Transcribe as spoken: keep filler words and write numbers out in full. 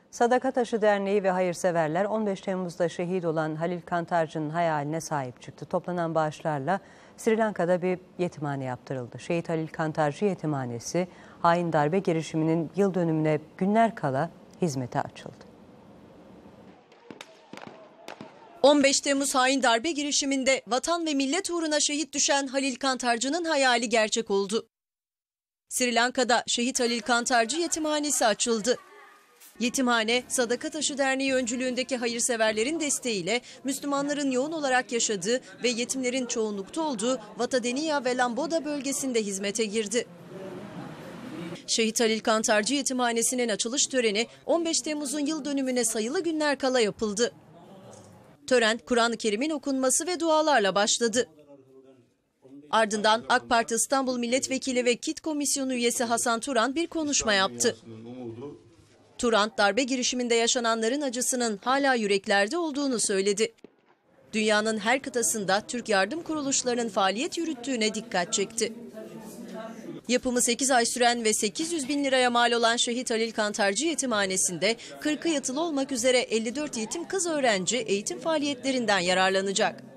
Sadaka Taşı Derneği ve hayırseverler on beş Temmuz'da şehit olan Halil Kantarcı'nın hayaline sahip çıktı. Toplanan bağışlarla Sri Lanka'da bir yetimhane yaptırıldı. Şehit Halil Kantarcı Yetimhanesi, hain darbe girişiminin yıl dönümüne günler kala hizmete açıldı. on beş Temmuz hain darbe girişiminde vatan ve millet uğruna şehit düşen Halil Kantarcı'nın hayali gerçek oldu. Sri Lanka'da Şehit Halil Kantarcı Yetimhanesi açıldı. Yetimhane, Sadaka Taşı Derneği öncülüğündeki hayırseverlerin desteğiyle Müslümanların yoğun olarak yaşadığı ve yetimlerin çoğunlukta olduğu Vatadeniya ve Lamboda bölgesinde hizmete girdi. Şehit Halil Kantarcı Yetimhanesi'nin açılış töreni on beş Temmuz'un yıl dönümüne sayılı günler kala yapıldı. Tören, Kur'an-ı Kerim'in okunması ve dualarla başladı. Ardından AK Parti İstanbul Milletvekili ve KİT Komisyonu üyesi Hasan Turan bir konuşma yaptı. Turan, darbe girişiminde yaşananların acısının hala yüreklerde olduğunu söyledi. Dünyanın her kıtasında Türk yardım kuruluşlarının faaliyet yürüttüğüne dikkat çekti. Yapımı sekiz ay süren ve sekiz yüz bin liraya mal olan Şehit Halil Kantarcı Yetimhanesi'nde kırkı yatılı olmak üzere elli dört yetim kız öğrenci eğitim faaliyetlerinden yararlanacak.